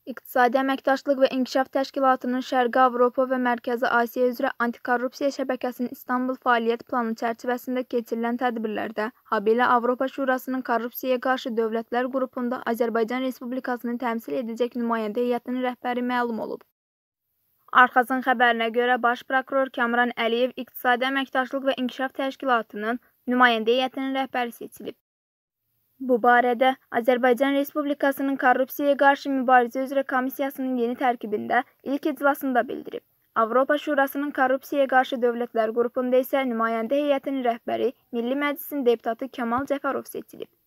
İqtisadi Əməkdaşlıq və İnkişaf Təşkilatının Şərqi Avropa və Mərkəzi Asiya üzrə Antikorrupsiya şəbəkəsinin İstanbul fəaliyyət planı çərçivəsində keçirilən tədbirlərdə, habelə Avropa Şurasının Korrupsiyaya qarşı dövlətlər qrupunda Azərbaycan Respublikasını təmsil edəcək nümayəndə heyətinin rəhbəri məlum olub. Arxazın xəbərinə görə Baş prokuror Kamran Əliyev İqtisadi Əməkdaşlıq və İnkişaf Təşkilatının nümayəndə heyətinin rəhbəri seçilib. Bu barədə Azərbaycan Respublikasının Korrupsiyaya qarşı mübarizə üzrə komissiyasının yeni tərkibində ilk iclasında bildirib. Avropa Şurasının Korrupsiyaya qarşı dövlətlər qrupunda isə nümayəndə heyətinin rəhbəri Milli Məclisin deputatı Kamal Cəfərov seçilib.